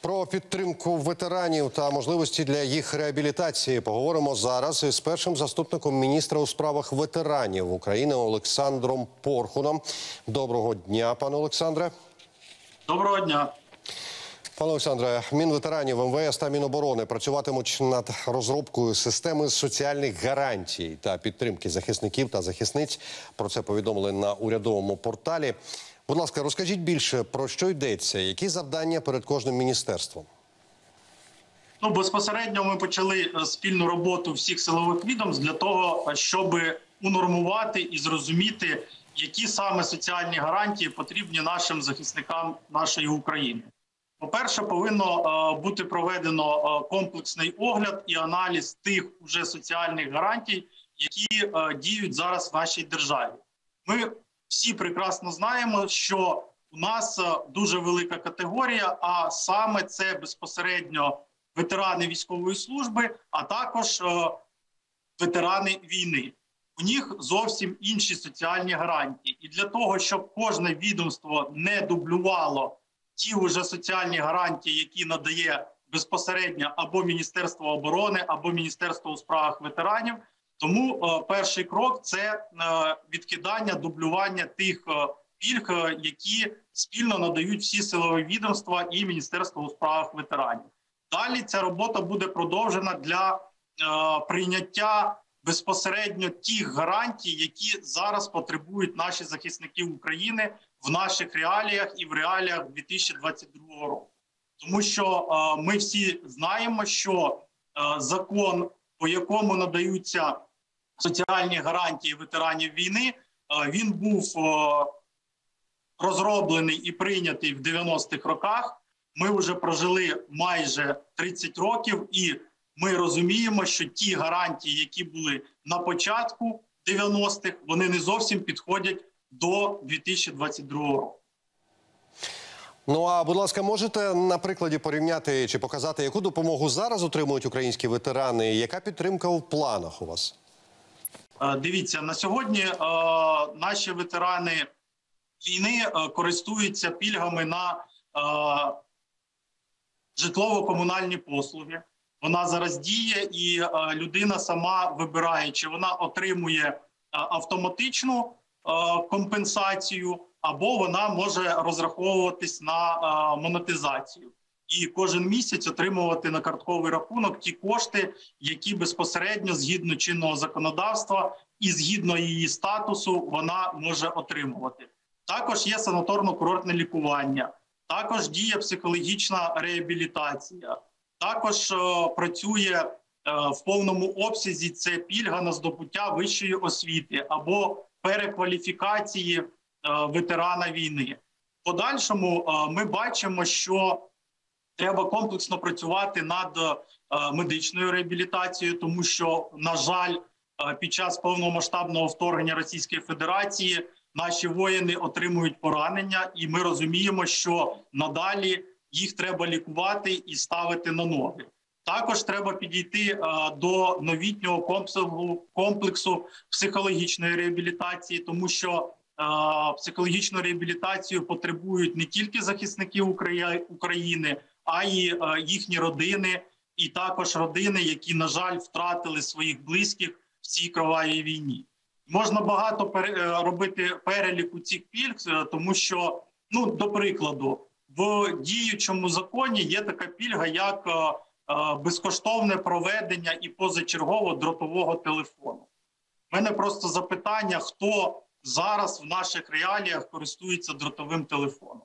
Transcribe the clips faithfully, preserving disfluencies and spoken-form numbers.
Про підтримку ветеранів та можливості для їх реабілітації поговоримо зараз із першим заступником міністра у справах ветеранів України Олександром Порхуном. Доброго дня, пане Олександре. Доброго дня. Пане Олександре, Мінветеранів, ем ве ес та Міноборони працюватимуть над розробкою системи соціальних гарантій та підтримки захисників та захисниць. Про це повідомили на урядовому порталі. Будь ласка, розкажіть більше, про що йдеться, які завдання перед кожним міністерством? Ну, безпосередньо ми почали спільну роботу всіх силових відомств для того, щоб унормувати і зрозуміти, які саме соціальні гарантії потрібні нашим захисникам нашої України. По-перше, повинно бути проведено комплексний огляд і аналіз тих уже соціальних гарантій, які діють зараз в нашій державі. Ми всі прекрасно знаємо, що у нас дуже велика категорія, а саме це безпосередньо ветерани військової служби, а також ветерани війни. У них зовсім інші соціальні гарантії. І для того, щоб кожне відомство не дублювало ті вже соціальні гарантії, які надає безпосередньо або Міністерство оборони, або Міністерство у справах ветеранів, тому е, перший крок – це е, відкидання, дублювання тих е, пільг, е, які спільно надають всі силові відомства і Міністерство у справах ветеранів. Далі ця робота буде продовжена для е, прийняття безпосередньо тих гарантій, які зараз потребують наші захисники України в наших реаліях і в реаліях дві тисячі двадцять другого року. Тому що е, ми всі знаємо, що е, закон, по якому надаються соціальні гарантії ветеранів війни, він був розроблений і прийнятий в дев'яностих роках. Ми вже прожили майже тридцять років, і ми розуміємо, що ті гарантії, які були на початку дев'яностих, вони не зовсім підходять до дві тисячі двадцять другого року. Ну, а, будь ласка, можете на прикладі порівняти чи показати, яку допомогу зараз отримують українські ветерани, і яка підтримка в планах у вас? Дивіться, на сьогодні е, наші ветерани війни е, користуються пільгами на е, житлово-комунальні послуги. Вона зараз діє, і е, людина сама вибирає, чи вона отримує е, автоматичну е, компенсацію, або вона може розраховуватись на е, монетизацію. І кожен місяць отримувати на картковий рахунок ті кошти, які безпосередньо, згідно чинного законодавства і згідно її статусу, вона може отримувати. Також є санаторно-курортне лікування, також діє психологічна реабілітація, також е, працює е, в повному обсязі це пільга на здобуття вищої освіти або перекваліфікації е, ветерана війни. В подальшому е, ми бачимо, що треба комплексно працювати над е, медичною реабілітацією, тому що, на жаль, е, під час повномасштабного вторгнення Російської Федерації наші воїни отримують поранення, і ми розуміємо, що надалі їх треба лікувати і ставити на ноги. Також треба підійти е, до новітнього комплексу, комплексу психологічної реабілітації, тому що е, психологічну реабілітацію потребують не тільки захисники України, а й е, їхні родини, і також родини, які, на жаль, втратили своїх близьких в цій кровавій війні. Можна багато пере, робити переліку цих пільг, тому що, ну, до прикладу, в діючому законі є така пільга, як е, е, безкоштовне проведення і позачергово дротового телефону. У мене просто запитання, хто зараз в наших реаліях користується дротовим телефоном?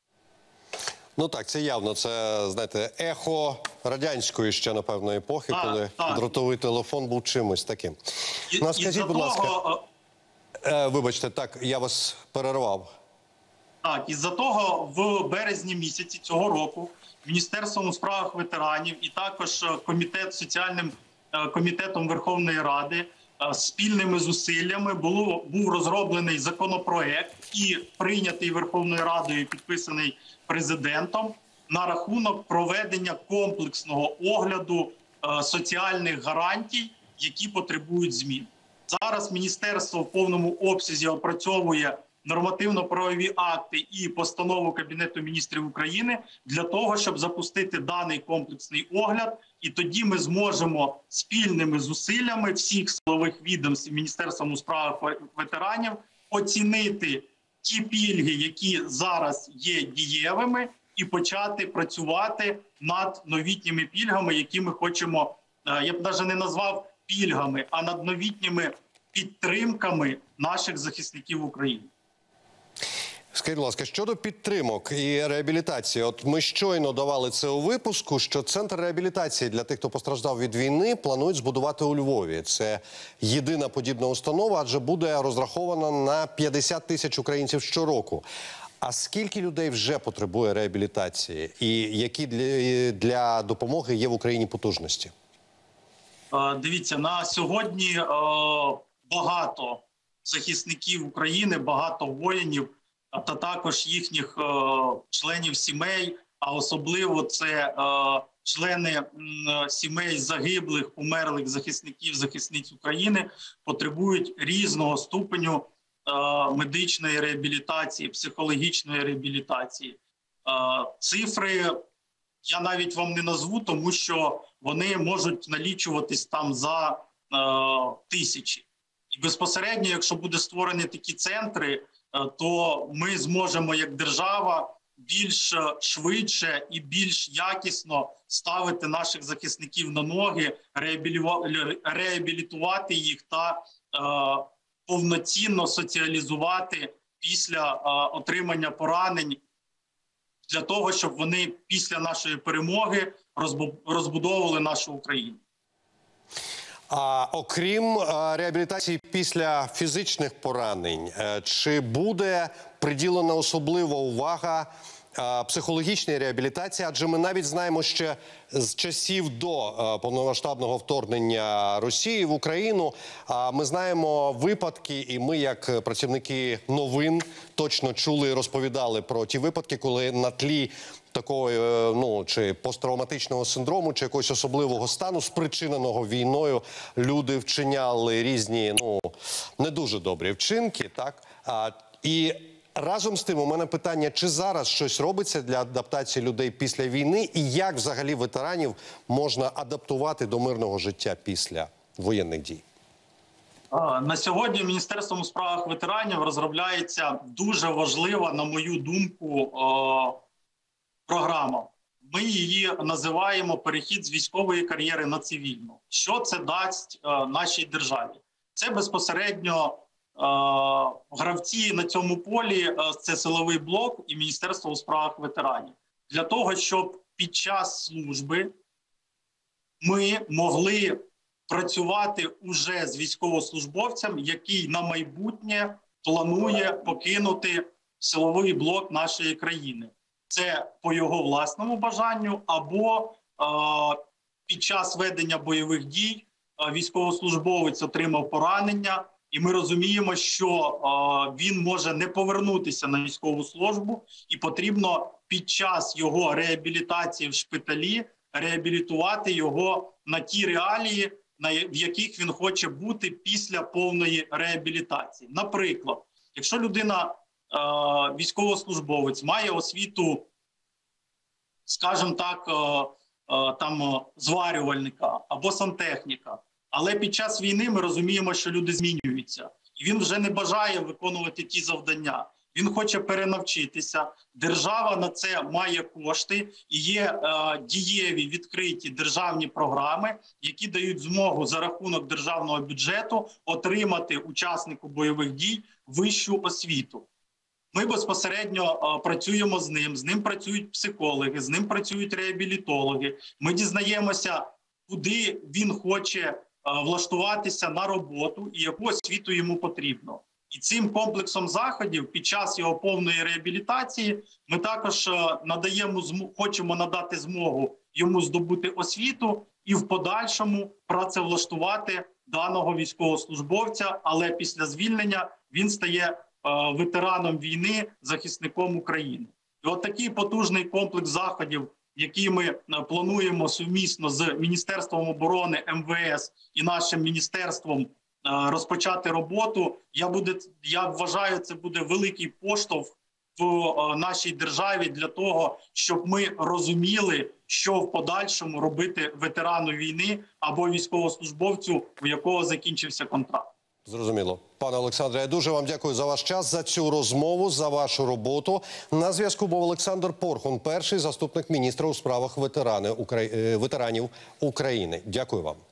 Ну так, це явно, це, знаєте, ехо радянської ще, напевно, епохи, так, коли так. дротовий телефон був чимось таким. І, ну, скажіть, будь ласка, того... е, вибачте, так, я вас перервав. Так, із-за того в березні місяці цього року Міністерством у справах ветеранів і також комітет, соціальним комітетом Верховної Ради спільними зусиллями було, був розроблений законопроект і прийнятий Верховною Радою, підписаний президентом, на рахунок проведення комплексного огляду е, соціальних гарантій, які потребують змін. Зараз міністерство в повному обсязі опрацьовує нормативно-правові акти і постанову Кабінету міністрів України для того, щоб запустити даний комплексний огляд. І тоді ми зможемо спільними зусиллями всіх силових відомств і Міністерством у справах ветеранів оцінити ті пільги, які зараз є дієвими, і почати працювати над новітніми пільгами, які ми хочемо, я б навіть не назвав пільгами, а над новітніми підтримками наших захисників України. Скажіть, будь ласка, щодо підтримок і реабілітації, от ми щойно давали це у випуску, що центр реабілітації для тих, хто постраждав від війни, планують збудувати у Львові. Це єдина подібна установа, адже буде розрахована на п'ятдесят тисяч українців щороку. А скільки людей вже потребує реабілітації? І які для, для допомоги є в Україні потужності? Дивіться, на сьогодні багато захисників України, багато воїнів, та також їхніх членів сімей, а особливо це члени сімей загиблих, померлих захисників, захисниць України, потребують різного ступеню медичної реабілітації, психологічної реабілітації. Цифри я навіть вам не назву, тому що вони можуть налічуватись там за е, тисячі. І безпосередньо, якщо буде створені такі центри, е, то ми зможемо як держава більш швидше і більш якісно ставити наших захисників на ноги, реабілітувати їх та е, повноцінно соціалізувати після е, отримання поранень, для того, щоб вони після нашої перемоги розбудовували нашу Україну. А окрім а, реабілітації після фізичних поранень, чи буде приділена особлива увага а, психологічній реабілітації? Адже ми навіть знаємо ще з часів до а, повномасштабного вторгнення Росії в Україну, а, ми знаємо випадки, і ми, як працівники новин, точно чули і розповідали про ті випадки, коли на тлі такого, ну, чи посттравматичного синдрому, чи якогось особливого стану, спричиненого війною, люди вчиняли різні, ну, не дуже добрі вчинки, так? А, і разом з тим у мене питання, чи зараз щось робиться для адаптації людей після війни, і як взагалі ветеранів можна адаптувати до мирного життя після воєнних дій? На сьогодні Міністерством у справах ветеранів розробляється дуже важлива, на мою думку, програма. Ми її називаємо «Перехід з військової кар'єри на цивільну». Що це дасть е, нашій державі? Це безпосередньо е, гравці на цьому полі, е, це силовий блок і Міністерство у справах ветеранів. Для того, щоб під час служби ми могли працювати уже з військовослужбовцем, який на майбутнє планує покинути силовий блок нашої країни. Це по його власному бажанню, або е, під час ведення бойових дій е, військовослужбовець отримав поранення, і ми розуміємо, що е, він може не повернутися на військову службу, і потрібно під час його реабілітації в шпиталі реабілітувати його на ті реалії, на, в яких він хоче бути після повної реабілітації. Наприклад, якщо людина військовослужбовець має освіту, скажімо так, там зварювальника або сантехніка, але під час війни ми розуміємо, що люди змінюються, і він вже не бажає виконувати ті завдання. Він хоче перенавчитися. Держава на це має кошти, і є е, дієві відкриті державні програми, які дають змогу за рахунок державного бюджету отримати учаснику бойових дій вищу освіту. Ми безпосередньо а, працюємо з ним, з ним працюють психологи, з ним працюють реабілітологи. Ми дізнаємося, куди він хоче а, влаштуватися на роботу і яку освіту йому потрібно. І цим комплексом заходів під час його повної реабілітації ми також а, надаємо, хочемо надати змогу йому здобути освіту і в подальшому працевлаштувати даного військовослужбовця, але після звільнення він стає ветераном війни, захисником України. І от такий потужний комплекс заходів, який ми плануємо сумісно з Міністерством оборони, ем ве ес і нашим Міністерством розпочати роботу. Я буде, я вважаю, це буде великий поштовх в нашій державі для того, щоб ми розуміли, що в подальшому робити ветерану війни або військовослужбовцю, у якого закінчився контракт. Зрозуміло. Пане Олександре, я дуже вам дякую за ваш час, за цю розмову, за вашу роботу. На зв'язку був Олександр Порхун, перший заступник міністра у справах ветерани, ветеранів України. Дякую вам.